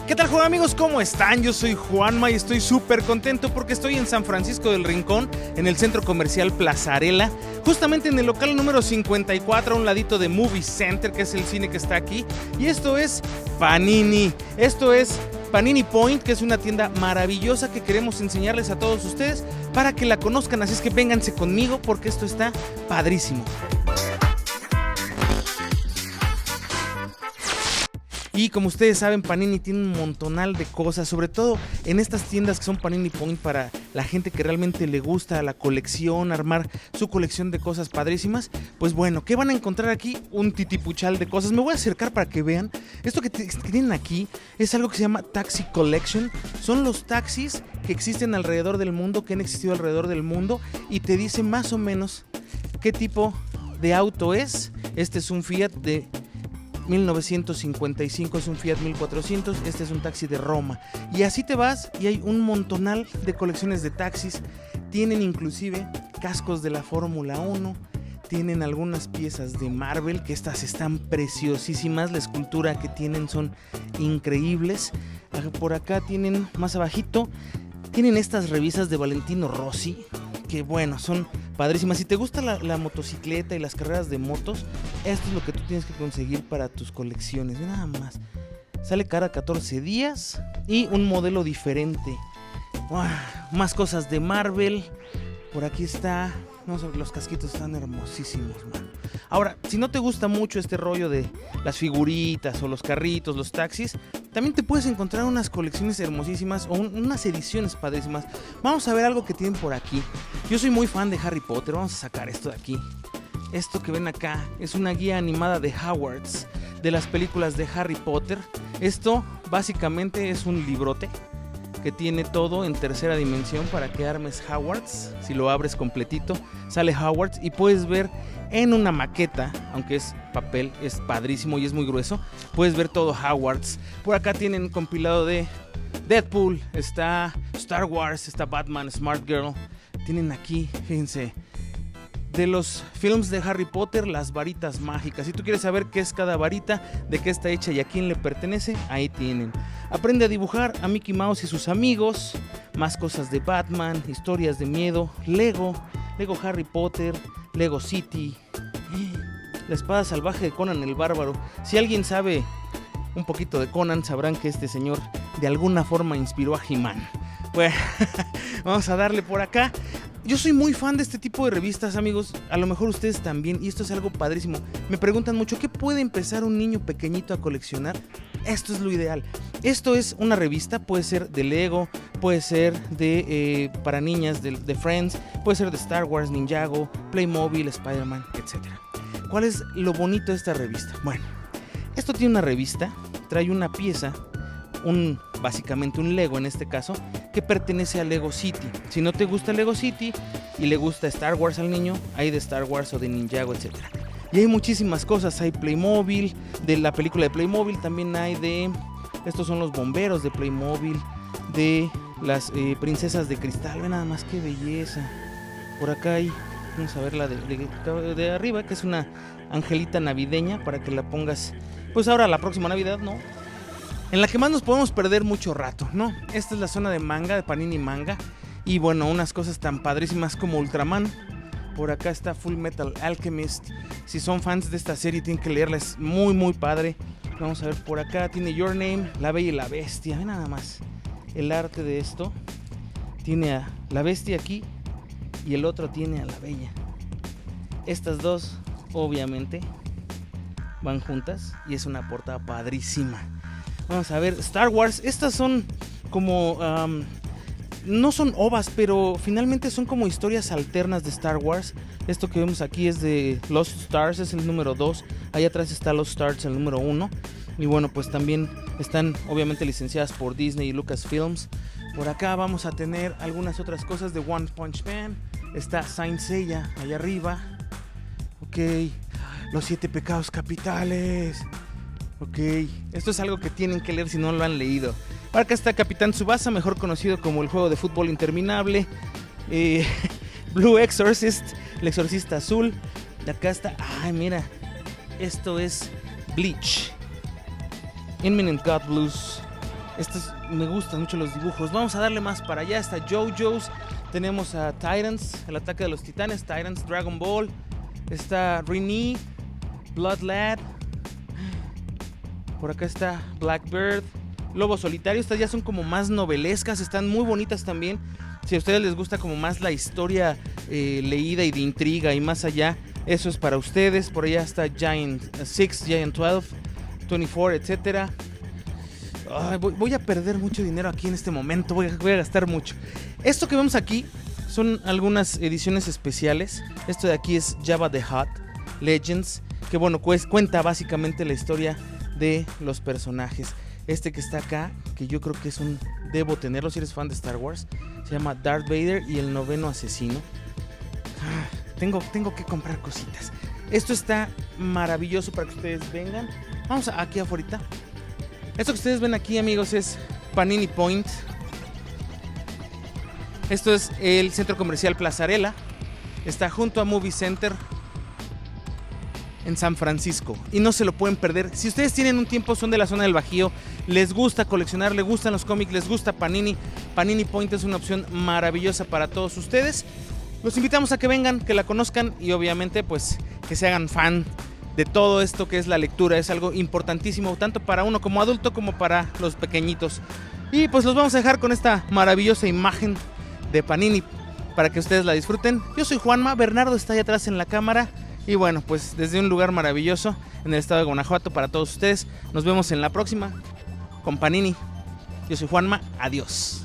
¿Qué tal, Juan amigos? ¿Cómo están? Yo soy Juanma y estoy súper contento porque estoy en San Francisco del Rincón, en el centro comercial Plazarela, justamente en el local número 54, a un ladito de Movie Center, que es el cine que está aquí. Y esto es Panini. Esto es Panini Point, que es una tienda maravillosa que queremos enseñarles a todos ustedes para que la conozcan. Así es que vénganse conmigo porque esto está padrísimo. Y como ustedes saben, Panini tiene un montonal de cosas, sobre todo en estas tiendas que son Panini Point para la gente que realmente le gusta la colección, armar su colección de cosas padrísimas. Pues bueno, ¿qué van a encontrar aquí? Un titipuchal de cosas. Me voy a acercar para que vean. Esto que tienen aquí es algo que se llama Taxi Collection. Son los taxis que existen alrededor del mundo, que han existido alrededor del mundo, y te dice más o menos qué tipo de auto es. Este es un Fiat de 1955, es un Fiat 1400, este es un taxi de Roma. Y así te vas y hay un montonal de colecciones de taxis. Tienen inclusive cascos de la Fórmula 1, tienen algunas piezas de Marvel, que estas están preciosísimas, la escultura que tienen son increíbles. Por acá tienen, más abajito, tienen estas revistas de Valentino Rossi, que bueno, son padrísimas. Si te gusta la motocicleta y las carreras de motos, esto es lo que tú tienes que conseguir para tus colecciones. Nada más. Sale cada 14 días y un modelo diferente. ¡Wow! Más cosas de Marvel. Por aquí está. No sé, los casquitos están hermosísimos, man. Ahora, si no te gusta mucho este rollo de las figuritas o los carritos, los taxis, también te puedes encontrar unas colecciones hermosísimas o unas ediciones padrísimas. Vamos a ver algo que tienen por aquí. Yo soy muy fan de Harry Potter. Vamos a sacar esto de aquí. Esto que ven acá es una guía animada de Hogwarts, de las películas de Harry Potter. Esto básicamente es un librote que tiene todo en tercera dimensión para que armes Hogwarts. Si lo abres completito, sale Hogwarts y puedes ver en una maqueta, aunque es papel, es padrísimo y es muy grueso, puedes ver todo Hogwarts. Por acá tienen un compilado de Deadpool, está Star Wars, está Batman, Smart Girl. Tienen aquí, fíjense, de los films de Harry Potter, las varitas mágicas. Si tú quieres saber qué es cada varita, de qué está hecha y a quién le pertenece, ahí tienen. Aprende a dibujar a Mickey Mouse y sus amigos. Más cosas de Batman, historias de miedo, Lego Harry Potter, Lego City, la espada salvaje de Conan el Bárbaro. Si alguien sabe un poquito de Conan, sabrán que este señor de alguna forma inspiró a He-Man. Bueno, vamos a darle por acá. Yo soy muy fan de este tipo de revistas, amigos. A lo mejor ustedes también, y esto es algo padrísimo. Me preguntan mucho, ¿qué puede empezar un niño pequeñito a coleccionar? Esto es lo ideal. Esto es una revista, puede ser de Lego, puede ser de para niñas, de Friends, puede ser de Star Wars, Ninjago, Playmobil, Spider-Man, etc. ¿Cuál es lo bonito de esta revista? Bueno, esto tiene una revista, trae una pieza, básicamente un Lego en este caso, que pertenece a Lego City. Si no te gusta Lego City y le gusta Star Wars al niño, hay de Star Wars o de Ninjago, etc. Y hay muchísimas cosas, hay Playmobil, de la película de Playmobil, también hay de, estos son los bomberos de Playmobil, de las princesas de cristal. Ve nada más qué belleza. Por acá hay, vamos a ver la de arriba, que es una angelita navideña para que la pongas, pues ahora la próxima Navidad, ¿no? En la que más nos podemos perder mucho rato, ¿no? Esta es la zona de manga, de Panini Manga. Y bueno, unas cosas tan padrísimas como Ultraman. Por acá está Full Metal Alchemist. Si son fans de esta serie tienen que leerla, es muy muy padre. Vamos a ver, por acá tiene Your Name, La Bella y la Bestia. Ven nada más el arte de esto. Tiene a la bestia aquí y el otro tiene a la bella. Estas dos obviamente van juntas y es una portada padrísima. Vamos a ver, Star Wars. Estas son como no son ovas, pero finalmente son como historias alternas de Star Wars. Esto que vemos aquí es de Lost Stars, es el número 2. Allá atrás está Lost Stars, el número 1. Y bueno, pues también están obviamente licenciadas por Disney y Lucasfilms. Por acá vamos a tener algunas otras cosas de One Punch Man. Está Saint Seiya allá arriba. Ok, los 7 pecados capitales. Ok, esto es algo que tienen que leer si no lo han leído. Acá está Capitán Tsubasa, mejor conocido como el juego de fútbol interminable. Blue Exorcist, el exorcista azul. Y acá está, ay mira, esto es Bleach. Imminent God Blues. Me gustan mucho los dibujos. Vamos a darle más para allá. Está JoJo's. Tenemos a Titans, el ataque de los titanes. Titans, Dragon Ball. Está Rini, Blood Lad. Por acá está Blackbird, Lobo Solitario. Estas ya son como más novelescas. Están muy bonitas también. Si a ustedes les gusta como más la historia leída y de intriga y más allá, eso es para ustedes. Por allá está Giant 6, Giant 12, 24, etcétera. Voy a perder mucho dinero aquí en este momento, voy a gastar mucho. Esto que vemos aquí son algunas ediciones especiales. Esto de aquí es Jabba the Hutt Legends, que bueno, cuenta básicamente la historia de los personajes. Este que está acá, que yo creo que debo tenerlo si eres fan de Star Wars, se llama Darth Vader y el noveno asesino. Tengo que comprar cositas. Esto está maravilloso para que ustedes vengan. Vamos aquí afuera. Esto que ustedes ven aquí, amigos, es Panini Point. Esto es el centro comercial Plazarela. Está junto a Movie Center en San Francisco y no se lo pueden perder. Si ustedes tienen un tiempo, son de la zona del Bajío, les gusta coleccionar, les gustan los cómics, les gusta Panini, Panini Point es una opción maravillosa para todos ustedes. Los invitamos a que vengan, que la conozcan y obviamente pues que se hagan fan de todo esto que es la lectura. Es algo importantísimo tanto para uno como adulto como para los pequeñitos. Y pues los vamos a dejar con esta maravillosa imagen de Panini para que ustedes la disfruten. Yo soy Juanma, Bernardo está ahí atrás en la cámara. Y bueno, pues desde un lugar maravilloso en el estado de Guanajuato para todos ustedes. Nos vemos en la próxima con Panini. Yo soy Juanma, adiós.